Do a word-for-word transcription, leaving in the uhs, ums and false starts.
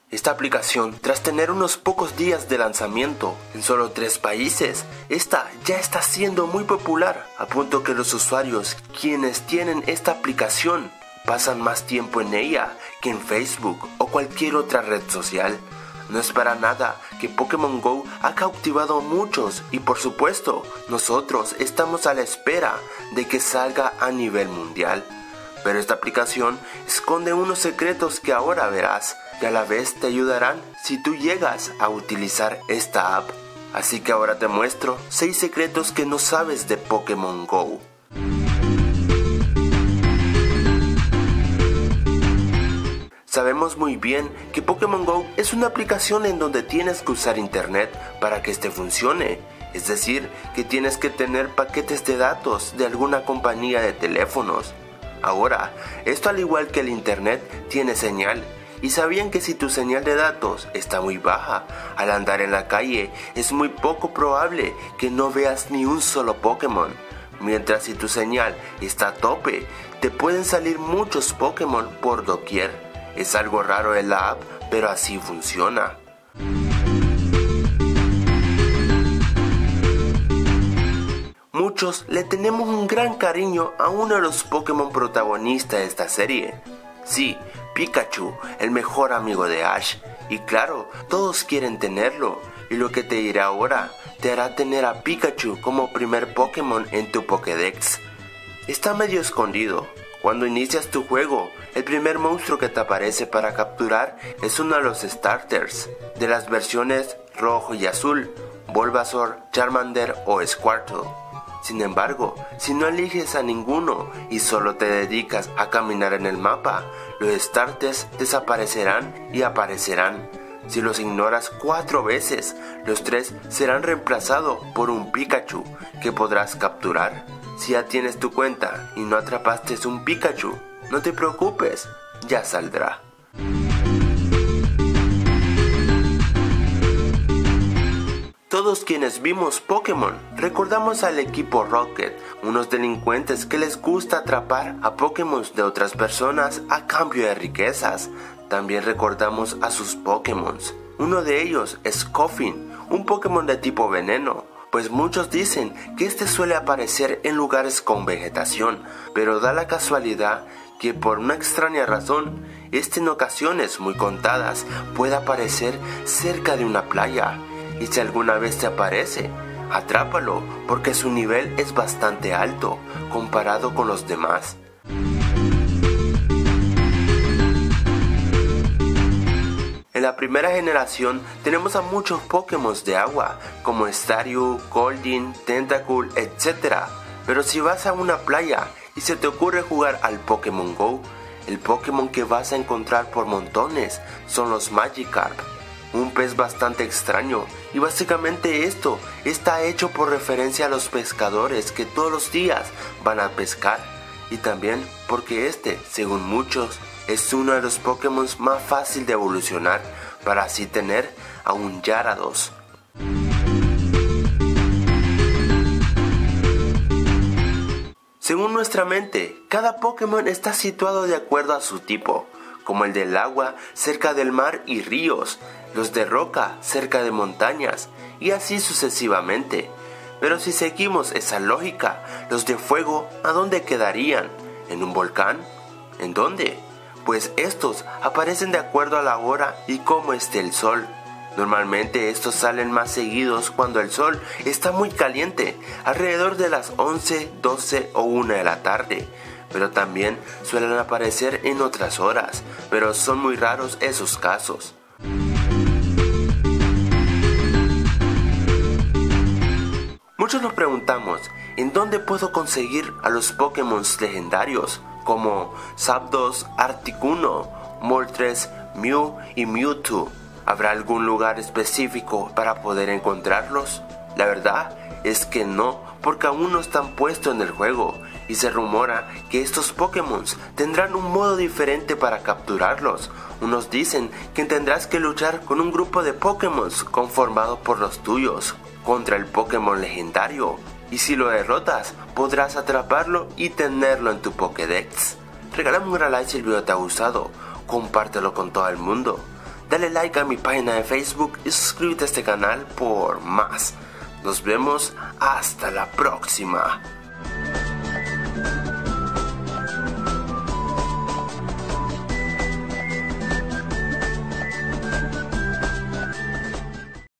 Esta aplicación, tras tener unos pocos días de lanzamiento en solo tres países, esta ya está siendo muy popular, a punto que los usuarios quienes tienen esta aplicación pasan más tiempo en ella que en Facebook o cualquier otra red social. No es para nada que Pokémon Go ha cautivado a muchos y por supuesto nosotros estamos a la espera de que salga a nivel mundial. Pero esta aplicación esconde unos secretos que ahora verás y a la vez te ayudarán si tú llegas a utilizar esta app. Así que ahora te muestro seis secretos que no sabes de Pokémon Go. Sabemos muy bien que Pokémon Go es una aplicación en donde tienes que usar internet para que este funcione. Es decir, que tienes que tener paquetes de datos de alguna compañía de teléfonos. Ahora, esto al igual que el internet tiene señal. Y sabían que si tu señal de datos está muy baja, al andar en la calle es muy poco probable que no veas ni un solo Pokémon. Mientras si tu señal está a tope, te pueden salir muchos Pokémon por doquier. Es algo raro en la app, pero así funciona. Muchos le tenemos un gran cariño a uno de los Pokémon protagonistas de esta serie. Sí, Pikachu, el mejor amigo de Ash. Y claro, todos quieren tenerlo. Y lo que te diré ahora te hará tener a Pikachu como primer Pokémon en tu Pokédex. Está medio escondido. Cuando inicias tu juego, el primer monstruo que te aparece para capturar es uno de los starters, de las versiones rojo y azul, Bulbasaur, Charmander o Squirtle. Sin embargo, si no eliges a ninguno y solo te dedicas a caminar en el mapa, los starters desaparecerán y aparecerán. Si los ignoras cuatro veces, los tres serán reemplazados por un Pikachu que podrás capturar. Si ya tienes tu cuenta y no atrapaste un Pikachu, no te preocupes, ya saldrá. Todos quienes vimos Pokémon recordamos al equipo Rocket, unos delincuentes que les gusta atrapar a Pokémon de otras personas a cambio de riquezas. También recordamos a sus Pokémon. Uno de ellos es Koffing, un Pokémon de tipo veneno, pues muchos dicen que este suele aparecer en lugares con vegetación, pero da la casualidad que por una extraña razón, este en ocasiones muy contadas puede aparecer cerca de una playa. Y si alguna vez te aparece, atrápalo porque su nivel es bastante alto comparado con los demás. En la primera generación tenemos a muchos Pokémon de agua como Staryu, Goldeen, Tentacool, etcétera. Pero si vas a una playa y se te ocurre jugar al Pokémon Go, el Pokémon que vas a encontrar por montones son los Magikarp. Un pez bastante extraño, y básicamente esto está hecho por referencia a los pescadores que todos los días van a pescar, y también porque este, según muchos, es uno de los Pokémon más fácil de evolucionar para así tener a un Gyarados. Según nuestra mente, cada Pokémon está situado de acuerdo a su tipo, como el del agua cerca del mar y ríos, los de roca cerca de montañas, y así sucesivamente. Pero si seguimos esa lógica, los de fuego, ¿a dónde quedarían? ¿En un volcán? ¿En dónde? Pues estos aparecen de acuerdo a la hora y cómo esté el sol. Normalmente estos salen más seguidos cuando el sol está muy caliente, alrededor de las once, doce o una de la tarde. Pero también suelen aparecer en otras horas, pero son muy raros esos casos. Muchos nos preguntamos, ¿en dónde puedo conseguir a los Pokémon legendarios? Como Zapdos, Articuno, Moltres, Mew y Mewtwo. ¿Habrá algún lugar específico para poder encontrarlos? La verdad es que no, porque aún no están puestos en el juego, y se rumora que estos Pokémon tendrán un modo diferente para capturarlos. Unos dicen que tendrás que luchar con un grupo de Pokémon conformado por los tuyos, contra el Pokémon legendario, y si lo derrotas, podrás atraparlo y tenerlo en tu Pokédex. Regálame un gran like si el video te ha gustado, compártelo con todo el mundo. dale like a mi página de Facebook y suscríbete a este canal por más. Nos vemos hasta la próxima.